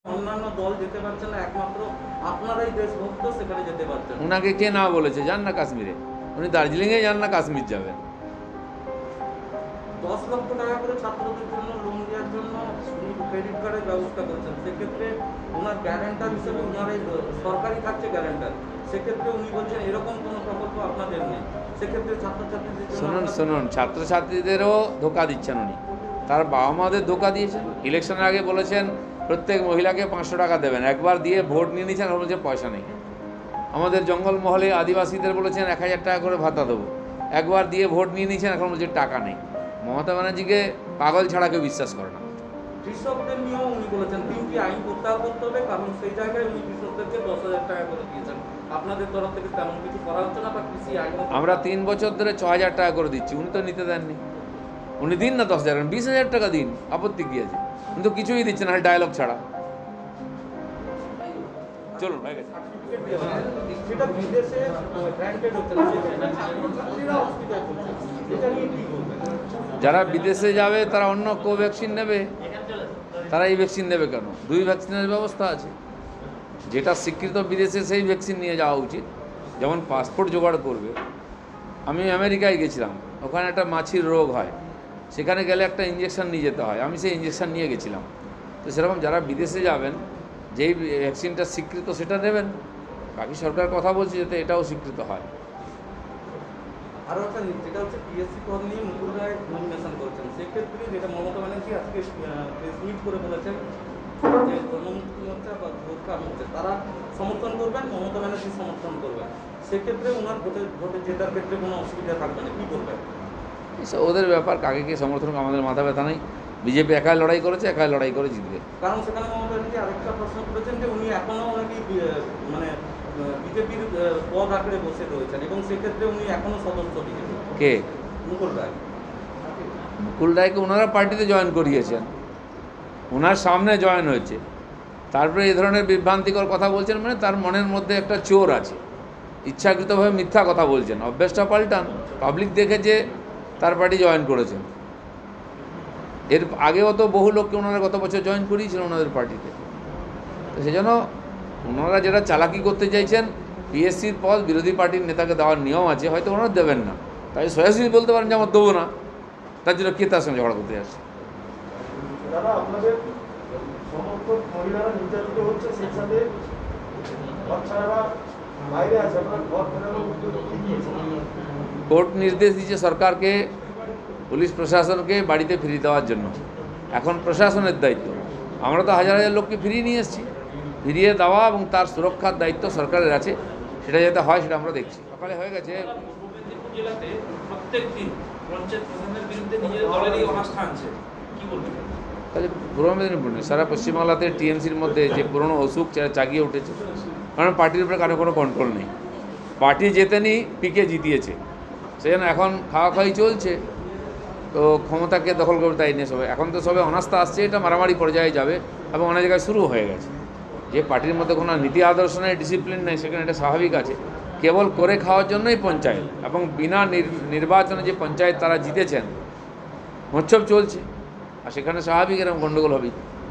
অন্যান্য দল যেতে পারছে না, একমাত্র আপনারাই দেশভক্ত সেখানে যেতে পারছেন। ওনাকে কে না বলেছে? যান না কাশ্মীরে, উনি দার্জিলিংয়ে যান না কাশ্মীর যাবেন। 10 লক্ষ টাকা করে ছাত্রদের জন্য লোন দেওয়ার জন্য ক্রেডিট কার্ডের ব্যবস্থা করেছেন, সেক্ষেত্রে ওনার গ্যারান্টার হিসেবে ওনারাই সরকারি থাকছে গ্যারান্টার, সেক্ষেত্রে উনি বলছেন এরকম কোনো প্রকল্প আপনাদের নেই, সেক্ষেত্রে ছাত্রছাত্রীদের জন্য শুনুন, ছাত্রছাত্রীদেরও ধোকা দিচ্ছেন উনি, তার বাবা মাদের ধোকা দিয়েছেন। ইলেকশনের আগে বলেছেন প্রত্যেক মহিলাকে 500 টাকা দেবেন, একবার দিয়ে ভোট নিয়ে নিয়েছেন, আর বলছেন পয়সা নেই। আমাদের জঙ্গলমহলে আদিবাসীদের বলেছেন 1000 টাকা করে ভাতা দেবো, একবার দিয়ে ভোট নিয়ে নিয়েছেন, এখন বলছে টাকা নেই। মমতা ব্যানার্জিকে পাগল ছাড়া কেউ বিশ্বাস করে না। কৃষকদের নিয়েও উনি বলেছেন 3টি আইন প্রত্যাহার করতে হবে, কারণ সেই জায়গায় উনি কৃষকদেরকে 10,000 টাকা করে দিয়েছেন। আপনাদের তরফ থেকে তেমন কিছু করা হচ্ছে না, বা কৃষি আইন? আমরা 3 বছর ধরে 6,000 টাকা করে দিচ্ছি, উনি তো নিতে দেননি। উনি দিন না 10,000, 20,000 টাকা দিন, আপত্তি কী আছে? উনি তো কিছুই দিচ্ছেন না, ডায়লগ ছাড়া। চলুন হয়ে গেছে। সেটা বিদেশে গ্র্যান্টেড হচ্ছে না, সেখানে ছাত্রছাত্রীরা অসুবিধায় পড়ছে, এটা নিয়ে কি বলবেন? যারা বিদেশে যাবে তারা অন্য কোভ্যাক্সিন নেবে, তারা এই ভ্যাকসিন নেবে কেন? 2 ভ্যাকসিনের ব্যবস্থা আছে, যেটা স্বীকৃত বিদেশে সেই ভ্যাকসিন নিয়ে যাওয়া উচিত। যেমন পাসপোর্ট জোগাড় করবে, আমি আমেরিকায় গেছিলাম, ওখানে একটা মাছির রোগ হয়, সেখানে গেলে একটা ইঞ্জেকশন নিয়ে যেতে হয়, আমি সেই ইঞ্জেকশন নিয়ে গেছিলাম। তো সেরকম যারা বিদেশে যাবেন, যেই ভ্যাকসিনটা স্বীকৃত সেটা নেবেন। বাকি সরকার কথা বলছে যাতে এটাও স্বীকৃত হয়। আরও একটা যেটা হচ্ছে পিএসসি পদ নিয়ে মুকুল রায় নমিনেশন করছেন, সেক্ষেত্রে যেটা মমতা ব্যানার্জি আজকে প্রেস মিট করে বলেছেন যে জনমুক্তি মোর্চা বা গোর্খা মোর্চা তারা সমর্থন করবেন, মমতা ব্যানার্জি সমর্থন করবেন, সেক্ষেত্রে ওনার ভোটে জেতার ক্ষেত্রে কোনো অসুবিধা থাকবে না, কী করবেন? এসব ওদের ব্যাপার, কাকে কে সমর্থন করে আমাদের মাথা ব্যথা নেই। বিজেপি একাই লড়াই করেছে, একাই লড়াই করে জিতবে। কারণ সেখানে মমতা ব্যানার্জি আরেকটা প্রশ্ন করেছেন যে উনি এখনও নাকি মানে বিজেপির পদ আঁকড়ে বসে রয়েছেন, এবং সেক্ষেত্রে উনি এখনও সদস্য বিজেপি। কে? মুকুল রায়। মুকুল রায়কে ওনারা পার্টিতে জয়েন করিয়েছেন, ওনার সামনে জয়েন হয়েছে, তারপরে এই ধরনের বিভ্রান্তিকর কথা বলছেন, মানে তার মনের মধ্যে একটা চোর আছে, ইচ্ছাকৃতভাবে মিথ্যা কথা বলছেন। অভ্যেসটা পাল্টান, পাবলিক দেখেছে তার পার্টি জয়েন করেছেন। এর আগেও তো বহু লোককে ওনারা গত বছর জয়েন করিয়েছিলেন ওনাদের পার্টিতে। তো সেজন্য ওনারা যেটা চালাকি করতে চাইছেন, পিএসসির পদ বিরোধী পার্টির নেতাকে দেওয়ার নিয়ম আছে, হয়তো ওনারা দেবেন না, তাই সরাসরি বলতে পারেন যে আমার দেবো না, তার জন্য কে তার সঙ্গে ঝগড়া করতে আসছে? দাদা, আপনাদের সমর্থক মহিলারা নির্যাতিত হচ্ছে, সেই সাথে বাচ্চারা বাইরে আছে, আপনারা ঘর ফেরানোর উদ্যোগ কি নিয়েছেন? কোর্ট নির্দেশ দিয়েছে সরকারকে, পুলিশ প্রশাসনকে বাড়িতে ফিরিয়ে দেওয়ার জন্য। এখন প্রশাসনের দায়িত্ব। আমরা তো হাজার হাজার লোককে ফিরিয়ে নিয়ে এসেছি, ফিরিয়ে দেওয়া এবং তার সুরক্ষার দায়িত্ব সরকারের আছে, সেটা যাতে হয় সেটা আমরা দেখছি। সকালে হয়ে গেছে। জেলাতে প্রত্যেক দিন পঞ্চায়েত প্রধানের বিরুদ্ধে নিজেদের দলেরই অনাস্থা আনছে, কি বলবেন? তাহলে পূর্ব মেদিনীপুর নেই, সারা পশ্চিমবাংলাতে টিএমসির মধ্যে যে পুরনো অসুখ জাগিয়ে উঠেছে, কারণ পার্টির উপরে কারো কোনো কন্ট্রোল নেই। পার্টি জেতেনি, পিকে জিতিয়েছে, সেজন্য এখন খাওয়াখাওয়ি চলছে, তো ক্ষমতাকে দখল করবে তাই নিয়ে সবাই। এখন তো সবে অনাস্থা আসছে, এটা মারামারি পর্যায়ে যাবে এবং অনেক জায়গায় শুরু হয়ে গেছে। যে পার্টির মধ্যে কোনো নীতি আদর্শ নেই, ডিসিপ্লিন নেই, সেখানে এটা স্বাভাবিক আছে। কেবল করে খাওয়ার জন্যই পঞ্চায়েত, এবং বিনা নির্বাচনে যে পঞ্চায়েত তারা জিতেছেন, মহোৎসব চলছে, আর সেখানে স্বাভাবিক এরকম গণ্ডগোল হবেই।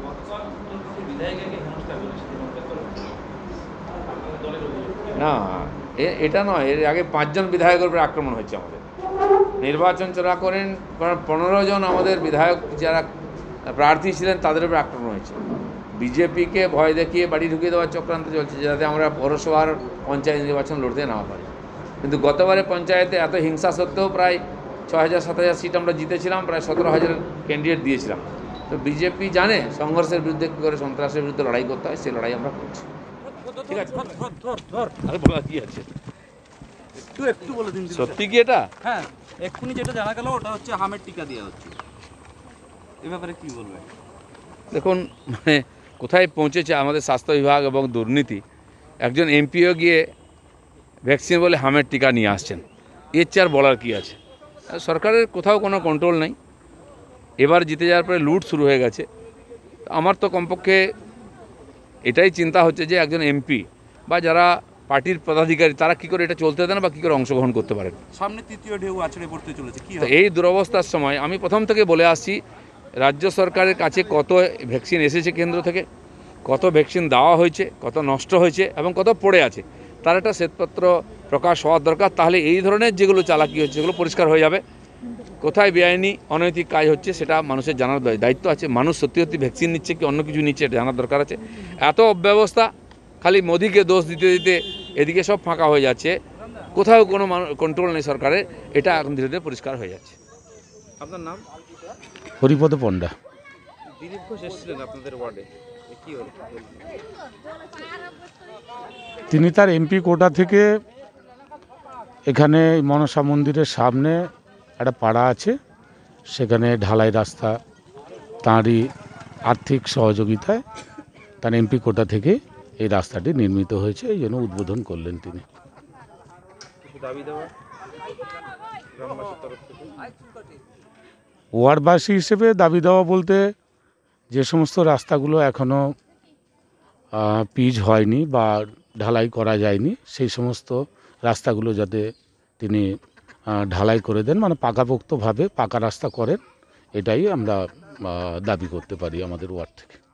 না, এটা নয়, এর আগে 5 জন বিধায়কের উপরে আক্রমণ হয়েছে আমাদের। নির্বাচন চলাকালীন 15 জন আমাদের বিধায়ক যারা প্রার্থী ছিলেন তাদের উপরে আক্রমণ হয়েছে। বিজেপিকে ভয় দেখিয়ে বাড়ি ঢুকিয়ে দেওয়ার চক্রান্ত চলছে, যাতে আমরা পৌরসভার পঞ্চায়েত নির্বাচন লড়তে না পারি। কিন্তু গতবারে পঞ্চায়েতে এত হিংসা সত্ত্বেও প্রায় 6,000-7,000 সিট আমরা জিতেছিলাম, প্রায় 17,000 ক্যান্ডিডেট দিয়েছিলাম। তো বিজেপি জানে সংঘর্ষের বিরুদ্ধে কী করে সন্ত্রাসের বিরুদ্ধে লড়াই করতে হয়, সেই লড়াই আমরা করছি। ঠিক আছে, আরে বলা কি আছে, একটু বলে দিন। সত্যি কি এটা? হ্যাঁ, এক্ষুনি যেটা জানা গেল ওটা হচ্ছে হামের টিকা দেওয়া হচ্ছে, এ ব্যাপারে কি বলবেন? দেখুন, মানে কোথায় পৌঁছেছে আমাদের স্বাস্থ্য বিভাগ এবং দুর্নীতি। একজন এমপিও গিয়ে ভ্যাকসিন বলে হামের টিকা নিয়ে আসছেন, এর চেয়ে আর বলার কী আছে? সরকারের কোথাও কোনো কন্ট্রোল নেই। এবার জিতে যাওয়ার পরে লুট শুরু হয়ে গেছে। আমার তো কমপক্ষে এটাই চিন্তা হচ্ছে যে একজন এমপি বা যারা পার্টির পদাধিকারী, তারা কী করে এটা চলতে দেন বা কী করে অংশগ্রহণ করতে পারেন। সামনে তৃতীয় ঢেউ আছড়ে পড়তে চলেছে, কি তো এই দুরবস্থার সময় আমি প্রথম থেকে বলে আসছি, রাজ্য সরকারের কাছে কত ভ্যাকসিন এসেছে কেন্দ্র থেকে, কত ভ্যাকসিন দেওয়া হয়েছে, কত নষ্ট হয়েছে এবং কত পড়ে আছে, তার একটা শ্বেতপত্র প্রকাশ হওয়ার দরকার। তাহলে এই ধরনের যেগুলো চালাকি হচ্ছে সেগুলো পরিষ্কার হয়ে যাবে। কোথায় বেআইনি অনৈতিক কাজ হচ্ছে সেটা মানুষের জানার দায়িত্ব আছে। মানুষ সত্যি সত্যি ভ্যাকসিন নিচ্ছে কি অন্য কিছু নিচ্ছে এটা জানার দরকার আছে। এত অব্যবস্থা, খালি মোদিকে দোষ দিতে দিতে এদিকে সব ফাঁকা হয়ে যাচ্ছে, কোথাও কোনো কন্ট্রোল নেই সরকারের, এটা এখন ধীরে ধীরে পরিষ্কার হয়ে যাচ্ছে। আপনার নাম? হরিপদ পণ্ডা। দিলীপ ঘোষ এসেছিলেন আপনাদের ওয়ার্ডে, কি হলো? তিনি তার এমপি কোটা থেকে এখানে মনসা মন্দিরের সামনে একটা পাড়া আছে, সেখানে ঢালাই রাস্তা তাঁরই আর্থিক সহযোগিতায় তার এমপি কোটা থেকে এই রাস্তাটি নির্মিত হয়েছে, এই জন্য উদ্বোধন করলেন তিনি। কিছু দাবি দেওয়া গ্রামবাসীর তরফ থেকে? ওয়ার্ডবাসী হিসেবে দাবি দেওয়া বলতে, যে সমস্ত রাস্তাগুলো এখনও পিচ হয়নি বা ঢালাই করা যায়নি, সেই সমস্ত রাস্তাগুলো যাতে তিনি ঢালাই করে দেন, মানে পাকাপোক্তভাবে পাকা রাস্তা করেন, এটাই আমরা দাবি করতে পারি আমাদের ওয়ার্ড থেকে।